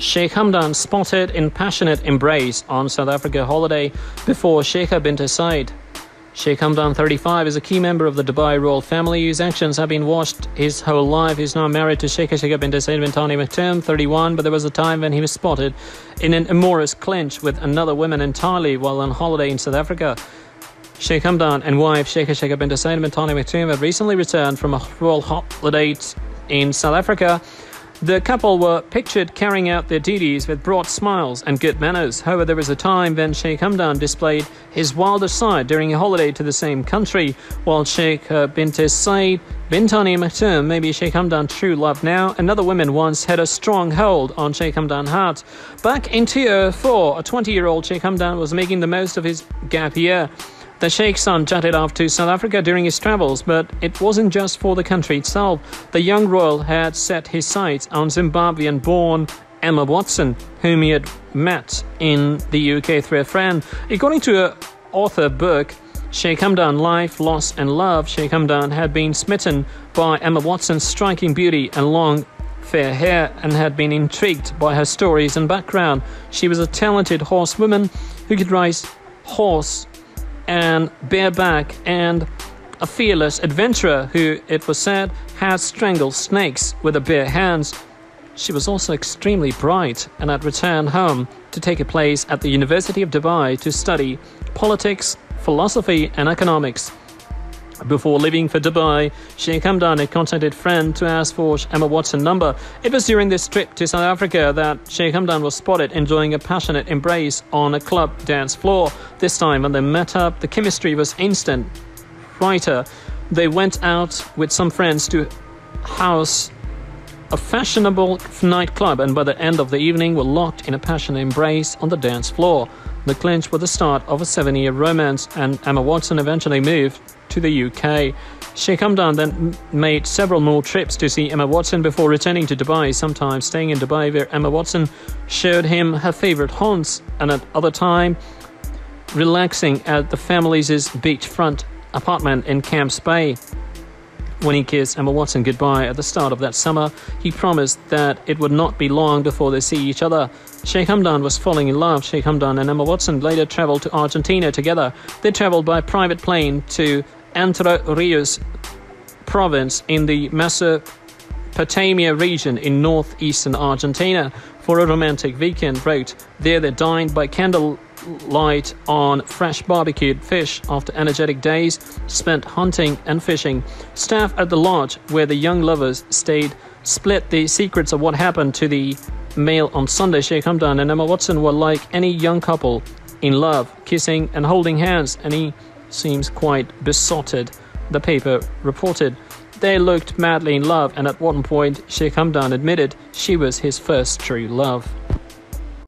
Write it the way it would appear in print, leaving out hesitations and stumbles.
Sheikh Hamdan spotted in passionate embrace on South Africa holiday before Sheikha bint Said. Sheikh Hamdan, 35, is a key member of the Dubai royal family whose actions have been watched his whole life. He's now married to Sheikha bint Said bin Thani Maktoum, 31, but there was a time when he was spotted in an amorous clinch with another woman entirely while on holiday in South Africa. Sheikh Hamdan and wife Sheikha bint Said bin Thani Maktoum have recently returned from a royal holiday in South Africa. The couple were pictured carrying out their duties with broad smiles and good manners. However, there was a time when Sheikh Hamdan displayed his wilder side during a holiday to the same country, while Sheikha bint Said bin Thani Maktoum may be Sheikh Hamdan's true love now. Another woman once had a strong hold on Sheikh Hamdan's heart. Back in 2004, a 20-year-old Sheikh Hamdan was making the most of his gap year. The Sheikh's son jetted off to South Africa during his travels, but it wasn't just for the country itself. The young royal had set his sights on Zimbabwean-born Emma Watson, whom he had met in the UK through a friend. According to an author book, Sheikh Hamdan, Life, Loss and Love, Sheikh Hamdan had been smitten by Emma Watson's striking beauty and long fair hair and had been intrigued by her stories and background. She was a talented horsewoman who could ride horse and bareback, and a fearless adventurer who, it was said, had strangled snakes with her bare hands. She was also extremely bright and had returned home to take a place at the University of Dubai to study politics, philosophy and economics. Before leaving for Dubai, Sheikh Hamdan had contacted a friend to ask for Emma Watson's number. It was during this trip to South Africa that Sheikh Hamdan was spotted enjoying a passionate embrace on a club dance floor. This time when they met up, the chemistry was instant. Later, they went out with some friends to house a fashionable nightclub, and by the end of the evening were locked in a passionate embrace on the dance floor. The clinch was the start of a 7-year romance, and Emma Watson eventually moved to the UK. Sheikh Hamdan then made several more trips to see Emma Watson before returning to Dubai, sometimes staying in Dubai where Emma Watson showed him her favorite haunts, and at other time relaxing at the family's beachfront apartment in Camps Bay. When he kissed Emma Watson goodbye at the start of that summer, he promised that it would not be long before they see each other. Sheikh Hamdan was falling in love. Sheikh Hamdan and Emma Watson later traveled to Argentina together. They traveled by private plane to Entre Rios province in the Mesopotamia region in northeastern Argentina for a romantic weekend route. There they dined by candlelight on fresh barbecued fish after energetic days spent hunting and fishing. Staff at the lodge where the young lovers stayed split the secrets of what happened to the male on Sunday. Sheikh Hamdan and Emma Watson were like any young couple, in love, kissing and holding hands, and he seems quite besotted, the paper reported. They looked madly in love, and at one point Sheikh Hamdan admitted she was his first true love.